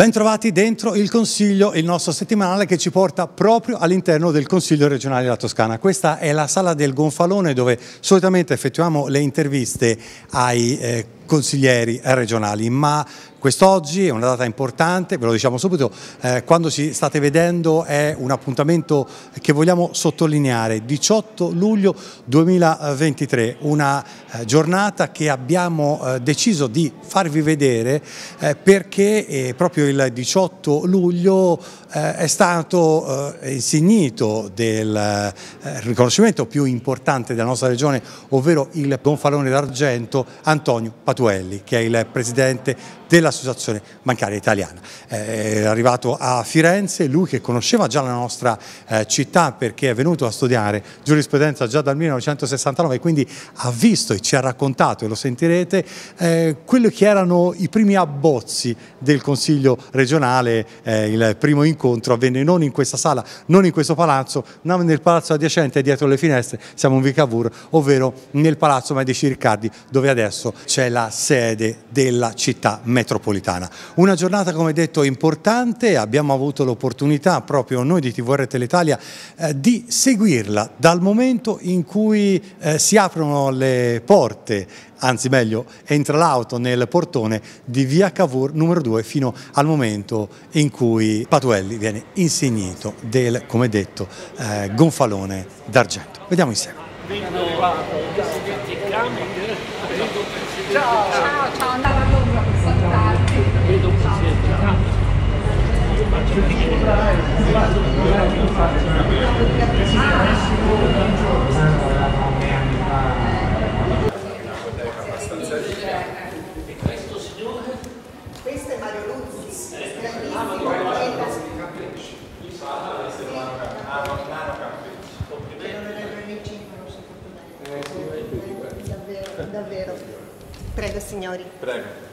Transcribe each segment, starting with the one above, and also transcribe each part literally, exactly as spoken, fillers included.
Bentrovati dentro il Consiglio, il nostro settimanale che ci porta proprio all'interno del Consiglio regionale della Toscana. Questa è la sala del Gonfalone dove solitamente effettuiamo le interviste ai eh, consiglieri regionali, ma quest'oggi è una data importante, ve lo diciamo subito, eh, quando ci state vedendo è un appuntamento che vogliamo sottolineare, diciotto luglio duemilaventitré, una eh, giornata che abbiamo eh, deciso di farvi vedere eh, perché eh, proprio il diciotto luglio eh, è stato eh, insignito del eh, riconoscimento più importante della nostra regione, ovvero il Gonfalone d'Argento Antonio Patuelli, che è il presidente dell'Associazione Bancaria Italiana. È arrivato a Firenze, lui che conosceva già la nostra eh, città perché è venuto a studiare giurisprudenza già dal millenovecentosessantanove, quindi ha visto e ci ha raccontato, e lo sentirete, eh, quelli che erano i primi abbozzi del Consiglio regionale. Eh, il primo incontro avvenne non in questa sala, non in questo palazzo, ma nel palazzo adiacente dietro le finestre, siamo in via Cavour, ovvero nel palazzo Medici Riccardi, dove adesso c'è la sede della città metropolitana. Una giornata, come detto, importante, abbiamo avuto l'opportunità proprio noi di T V R Teletalia eh, di seguirla dal momento in cui eh, si aprono le porte, anzi meglio entra l'auto nel portone di via Cavour numero due fino al momento in cui Patuelli viene insignito del, come detto, eh, Gonfalone d'Argento. Vediamo insieme. Ciao, ciao, ciao, andavo a Londra per salutarti. Vedo un E questo signore? Questo è Mario Luzzi, grandissimo. Davvero, davvero. Prego signori. Prego.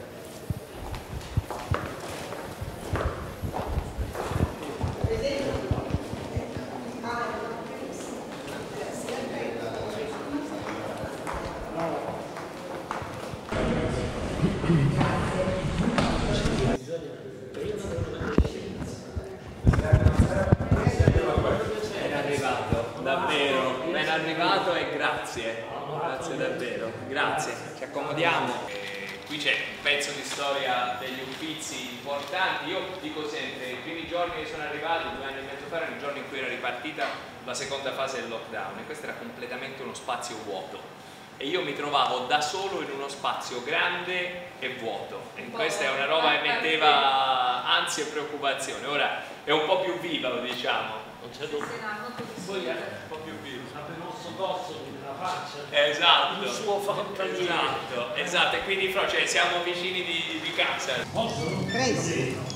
Ben arrivato, davvero, ben arrivato e grazie, grazie davvero, grazie, ci accomodiamo. E qui c'è un pezzo di storia degli Uffizi importanti. Io dico sempre, i primi giorni che sono arrivati, due anni e mezzo fa, erano i giorni in cui era ripartita la seconda fase del lockdown e questo era completamente uno spazio vuoto. E io mi trovavo da solo in uno spazio grande e vuoto, e questa è una roba che metteva ansia e preoccupazione. Ora è un po' più viva, lo diciamo, Non c'è dubbio. poi è un po' più viva. Sapete il nostro corso nella faccia. Esatto, Il suo fantasia. esatto, esatto, e quindi però, cioè, siamo vicini di, di casa. Posso? Prego.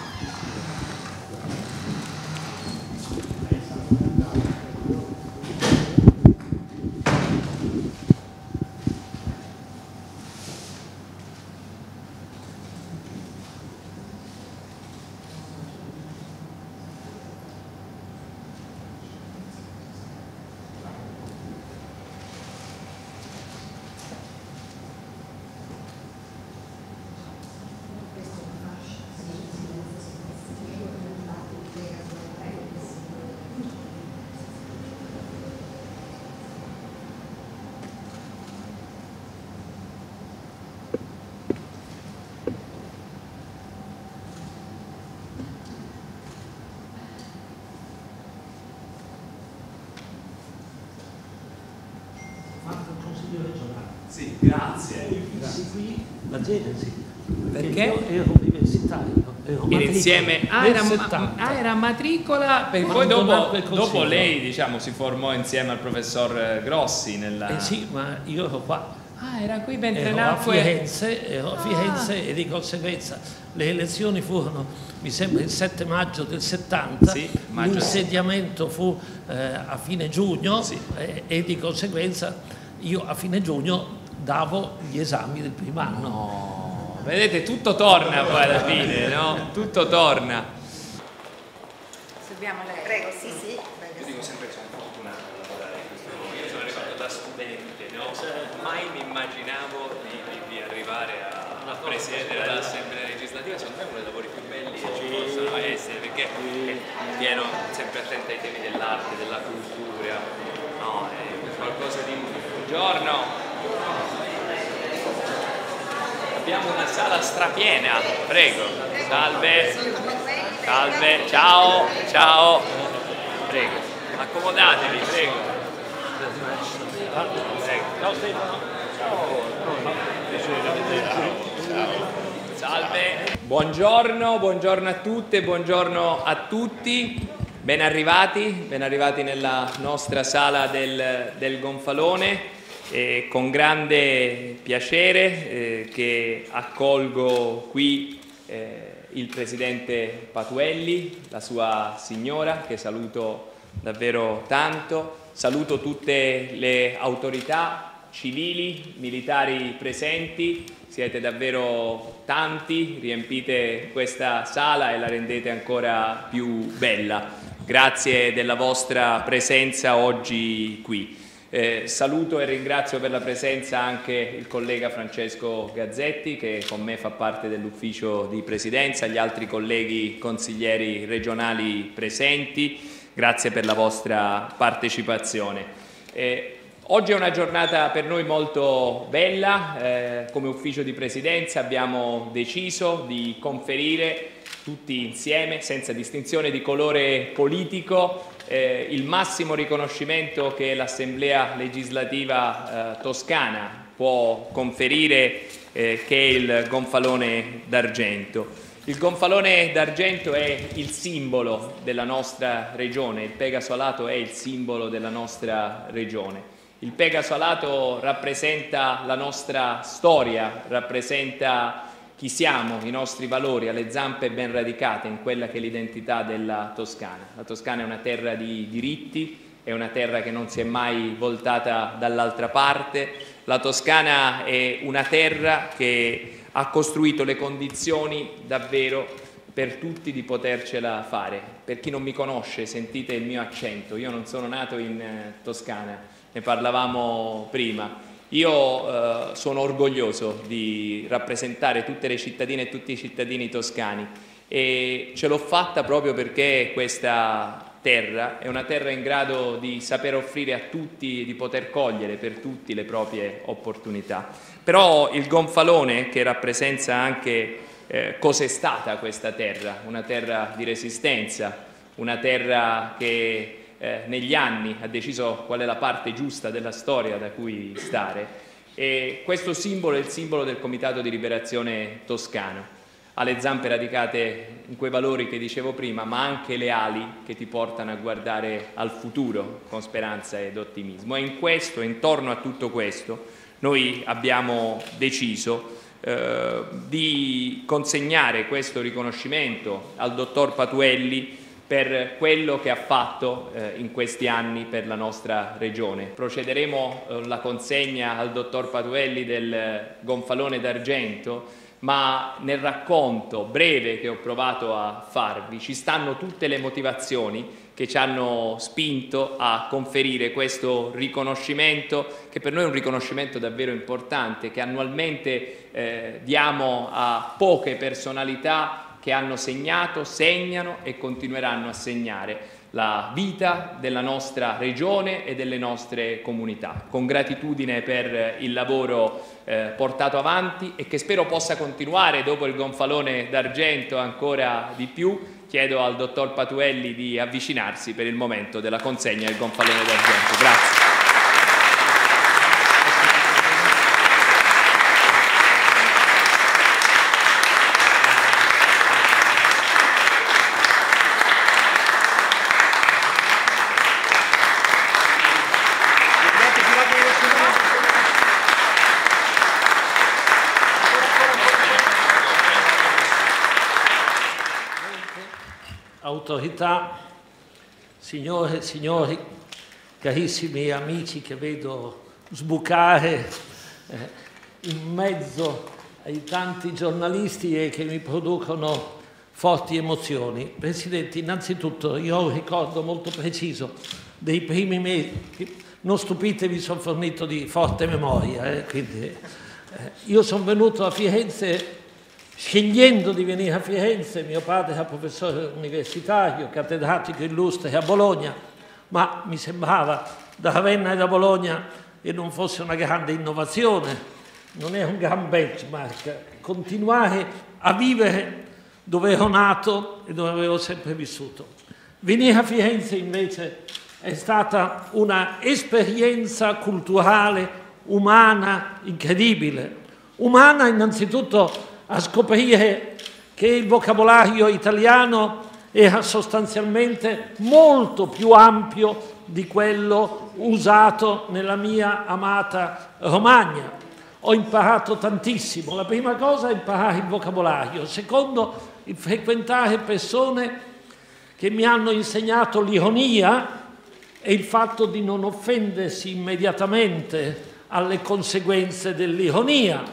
Fatto il Consiglio regionale. Sì, grazie. Fissi qui la genesi. Perché? Io ero universitario. Ero Era insieme, ah era, settanta. ah, era matricola, perché Ma poi non dopo, quel dopo consiglio. lei, diciamo, si formò insieme al professor Grossi nella... Eh sì, ma io ero qua. Ah, era qui mentre Ero a nacque... Firenze, ero a Firenze e di conseguenza le elezioni furono, mi sembra, il sette maggio del settanta, Sì, maggio. l'insediamento fu eh, a fine giugno Sì. eh, e di conseguenza io a fine giugno davo gli esami del primo anno. No, vedete, tutto torna poi alla fine, no? Tutto torna. Serviamo lei. Prego, sì, sì. Io dico sempre che sono fortunato a lavorare in questo luogo. Io sono arrivato da studente, no? Mai mi immaginavo di, di, di arrivare a Presidente dell'Assemblea legislativa, secondo me è uno dei lavori più belli che ci possano essere, perché è pieno, sempre attento ai temi dell'arte, della cultura, no, è qualcosa di buongiorno. Abbiamo una sala strapiena, prego, salve, salve, ciao, ciao, prego, accomodatevi, prego. Prego. Ciao Stefano. Salve, buongiorno, buongiorno a tutte, buongiorno a tutti, ben arrivati, ben arrivati nella nostra sala del, del Gonfalone. E con grande piacere eh, che accolgo qui eh, il Presidente Patuelli, la sua signora, che saluto davvero tanto, saluto tutte le autorità civili, militari presenti, siete davvero tanti, riempite questa sala e la rendete ancora più bella. Grazie della vostra presenza oggi qui. Eh, saluto e ringrazio per la presenza anche il collega Francesco Gazzetti, che con me fa parte dell'ufficio di presidenza, gli altri colleghi consiglieri regionali presenti, grazie per la vostra partecipazione. Eh, oggi è una giornata per noi molto bella, eh, come ufficio di presidenza abbiamo deciso di conferire tutti insieme, senza distinzione di colore politico, Eh, il massimo riconoscimento che l'Assemblea legislativa eh, toscana può conferire, eh, che è il Gonfalone d'Argento. Il Gonfalone d'Argento è il simbolo della nostra regione, il Pegaso alato è il simbolo della nostra regione. Il Pegaso alato rappresenta la nostra storia, rappresenta chi siamo, i nostri valori, alle zampe ben radicate in quella che è l'identità della Toscana. La Toscana è una terra di diritti, è una terra che non si è mai voltata dall'altra parte. La Toscana è una terra che ha costruito le condizioni davvero per tutti di potercela fare. Per chi non mi conosce, sentite il mio accento, io non sono nato in eh, Toscana, ne parlavamo prima. Io eh, sono orgoglioso di rappresentare tutte le cittadine e tutti i cittadini toscani e ce l'ho fatta proprio perché questa terra è una terra in grado di saper offrire a tutti, di poter cogliere per tutti le proprie opportunità. Però il Gonfalone, che rappresenta anche eh, cos'è stata questa terra, una terra di resistenza, una terra che Eh, negli anni ha deciso qual è la parte giusta della storia da cui stare, e questo simbolo è il simbolo del Comitato di Liberazione Toscano, ha le zampe radicate in quei valori che dicevo prima, ma anche le ali che ti portano a guardare al futuro con speranza ed ottimismo. E in questo, intorno a tutto questo, noi abbiamo deciso eh, di consegnare questo riconoscimento al dottor Patuelli per quello che ha fatto eh, in questi anni per la nostra regione. Procederemo eh, la consegna al dottor Patuelli del Gonfalone d'Argento, ma nel racconto breve che ho provato a farvi ci stanno tutte le motivazioni che ci hanno spinto a conferire questo riconoscimento, che per noi è un riconoscimento davvero importante, che annualmente eh, diamo a poche personalità che hanno segnato, segnano e continueranno a segnare la vita della nostra regione e delle nostre comunità. Con gratitudine per il lavoro eh, portato avanti e che spero possa continuare dopo il Gonfalone d'Argento ancora di più, chiedo al dottor Patuelli di avvicinarsi per il momento della consegna del Gonfalone d'Argento. Grazie. Autorità, signore e signori, carissimi amici che vedo sbucare eh, in mezzo ai tanti giornalisti e che mi producono forti emozioni. Presidente, innanzitutto io ho un ricordo molto preciso dei primi mesi, non stupitevi, sono fornito di forte memoria, eh, quindi Eh, io sono venuto a Firenze scegliendo di venire a Firenze, mio padre era professore universitario, cattedratico illustre a Bologna, ma mi sembrava da Ravenna e da Bologna che non fosse una grande innovazione, non è un gran benchmark, continuare a vivere dove ero nato e dove avevo sempre vissuto. Venire a Firenze invece è stata una esperienza culturale, umana, incredibile. Umana innanzitutto a scoprire che il vocabolario italiano era sostanzialmente molto più ampio di quello usato nella mia amata Romagna. Ho imparato tantissimo. La prima cosa è imparare il vocabolario. Secondo, il frequentare persone che mi hanno insegnato l'ironia e il fatto di non offendersi immediatamente alle conseguenze dell'ironia.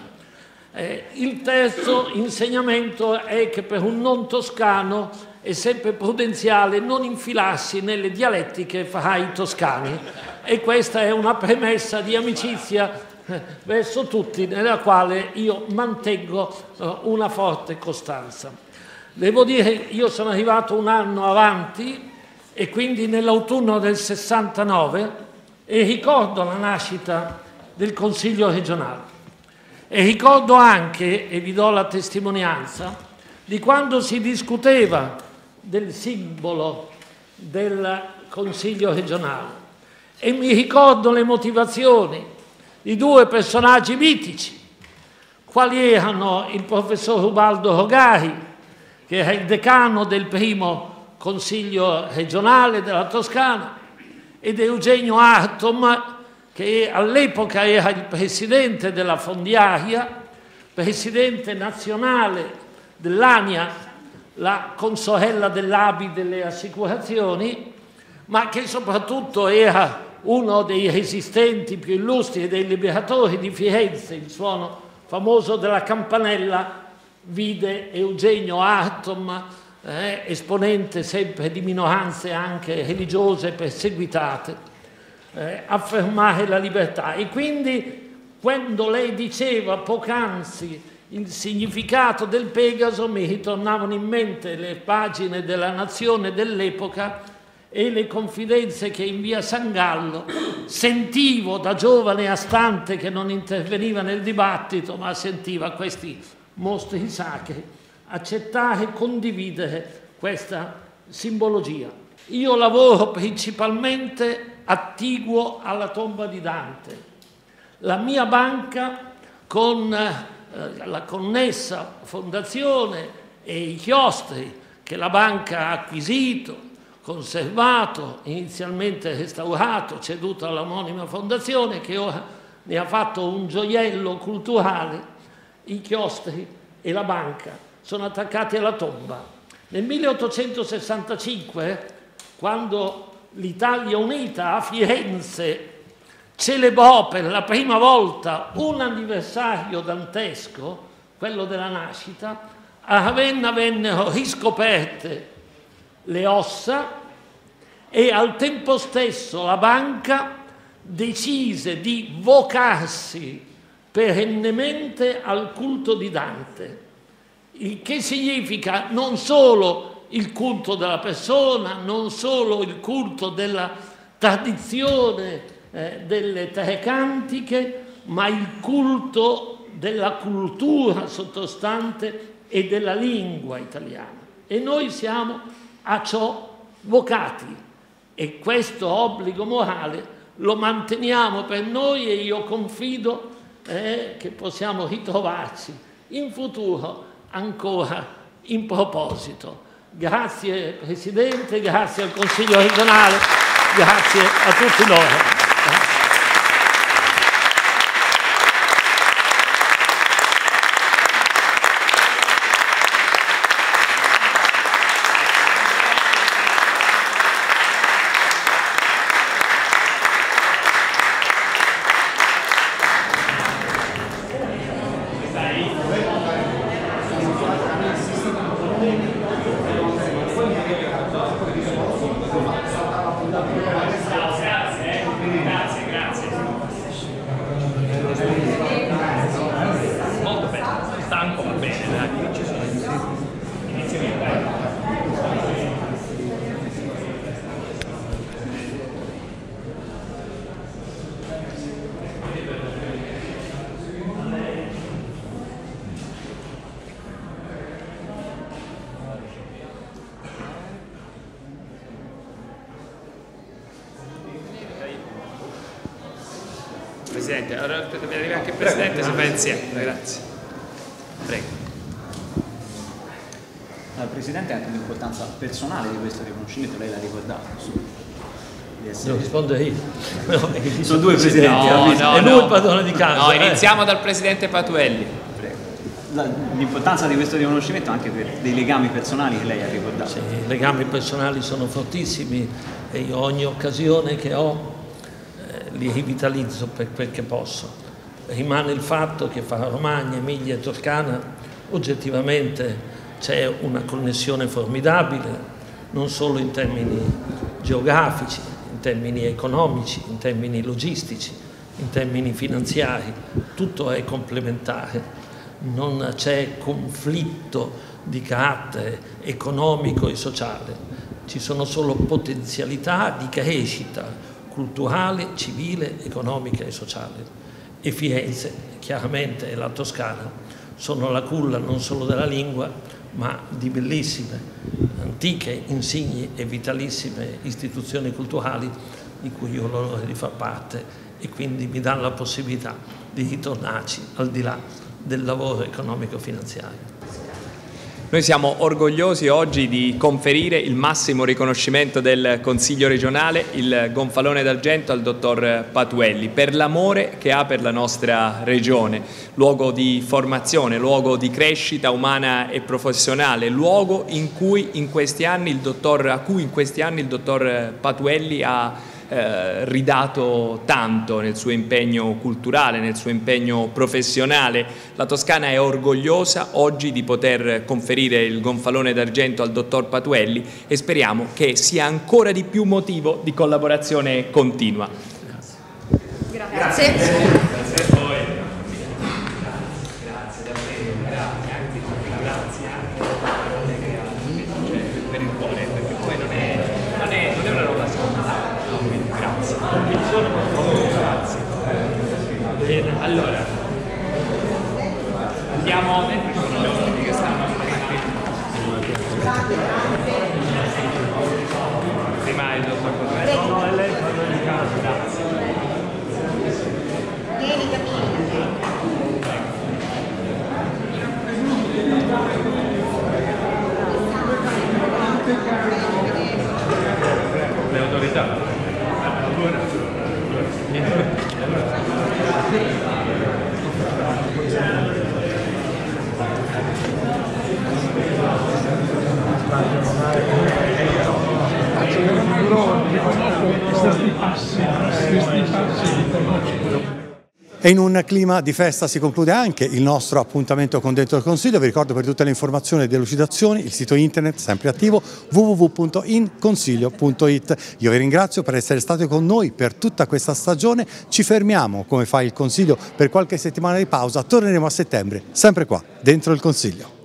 Eh, il terzo insegnamento è che per un non toscano è sempre prudenziale non infilarsi nelle dialettiche fra i toscani, e questa è una premessa di amicizia eh, verso tutti, nella quale io mantengo eh, una forte costanza. Devo dire, io sono arrivato un anno avanti e quindi nell'autunno del sessantanove e ricordo la nascita del Consiglio regionale. E ricordo anche, e vi do la testimonianza, di quando si discuteva del simbolo del Consiglio regionale. E mi ricordo le motivazioni di due personaggi mitici, quali erano il professor Ubaldo Rogari, che era il decano del primo Consiglio regionale della Toscana, ed Eugenio Artom, che all'epoca era il presidente della Fondiaria, presidente nazionale dell'ANIA, la consorella dell'A B I delle assicurazioni, ma che soprattutto era uno dei resistenti più illustri e dei liberatori di Firenze. Il suono famoso della campanella vide Eugenio Artom, eh, esponente sempre di minoranze anche religiose perseguitate, Eh, affermare la libertà. E quindi quando lei diceva poc'anzi il significato del Pegaso, mi ritornavano in mente le pagine della Nazione dell'epoca e le confidenze che in via San Gallo sentivo da giovane astante che non interveniva nel dibattito, ma sentiva questi mostri sacri accettare e condividere questa simbologia. Io lavoro principalmente attiguo alla tomba di Dante. La mia banca, con eh, la connessa fondazione e i chiostri che la banca ha acquisito, conservato, inizialmente restaurato, ceduto all'omonima fondazione, che ora ne ha fatto un gioiello culturale, i chiostri e la banca sono attaccati alla tomba. Nel milleottocentosessantacinque, quando l'Italia Unita a Firenze celebrò per la prima volta un anniversario dantesco, quello della nascita, a Ravenna vennero riscoperte le ossa e al tempo stesso la banca decise di vocarsi perennemente al culto di Dante, il che significa non solo il culto della persona, non solo il culto della tradizione eh, delle tre cantiche, ma il culto della cultura sottostante e della lingua italiana. E noi siamo a ciò vocati, e questo obbligo morale lo manteniamo per noi, e io confido eh, che possiamo ritrovarci in futuro ancora in proposito. Grazie Presidente, grazie al Consiglio regionale, grazie a tutti loro. Presidente, allora deve arrivare anche il Presidente, si fa insieme. Grazie. Prego. Allora, Presidente, anche l'importanza personale di questo riconoscimento, lei l'ha ricordato. Devo rispondere io. No, sono due presidenti. No, no, è lui no. il padrone di casa. No, eh. iniziamo dal Presidente Patuelli. L'importanza di questo riconoscimento anche per dei legami personali che lei ha ricordato. Sì, i legami personali sono fortissimi e io ogni occasione che ho eh, li rivitalizzo per quel che posso. Rimane il fatto che fra Romagna, Emilia e Toscana oggettivamente c'è una connessione formidabile, non solo in termini geografici, in termini economici, in termini logistici, in termini finanziari, tutto è complementare, non c'è conflitto di carattere economico e sociale, ci sono solo potenzialità di crescita culturale, civile, economica e sociale. E Firenze, chiaramente, e la Toscana sono la culla non solo della lingua, ma di bellissime, antiche, insigni e vitalissime istituzioni culturali di cui ho l'onore di far parte e quindi mi dà la possibilità di ritornarci al di là del lavoro economico-finanziario. Noi siamo orgogliosi oggi di conferire il massimo riconoscimento del Consiglio regionale, il Gonfalone d'Argento, al dottor Patuelli, per l'amore che ha per la nostra regione, luogo di formazione, luogo di crescita umana e professionale, luogo in cui in questi anni il dottor, a cui in questi anni il dottor Patuelli ha Eh, ridato tanto nel suo impegno culturale, nel suo impegno professionale. La Toscana è orgogliosa oggi di poter conferire il Gonfalone d'Argento al dottor Patuelli e speriamo che sia ancora di più motivo di collaborazione continua. Grazie. Grazie. Grazie a voi. Grazie davvero, grazie anche grazie anche per il cuore, perché poi non è, non è, non è una roba scontata. Grazie. Grazie. Bene, allora andiamo dentro gli ospiti che stanno prima il dottor Patuelli. No, no, è lei parla di casa. Grazie. Vieni, Camilla. Le autorità. E in un clima di festa si conclude anche il nostro appuntamento con Dentro il Consiglio. Vi ricordo, per tutte le informazioni e delucidazioni, il sito internet sempre attivo w w w punto in consiglio punto it. Io vi ringrazio per essere stati con noi per tutta questa stagione. Ci fermiamo, come fa il Consiglio, per qualche settimana di pausa. Torneremo a settembre, sempre qua, Dentro il Consiglio.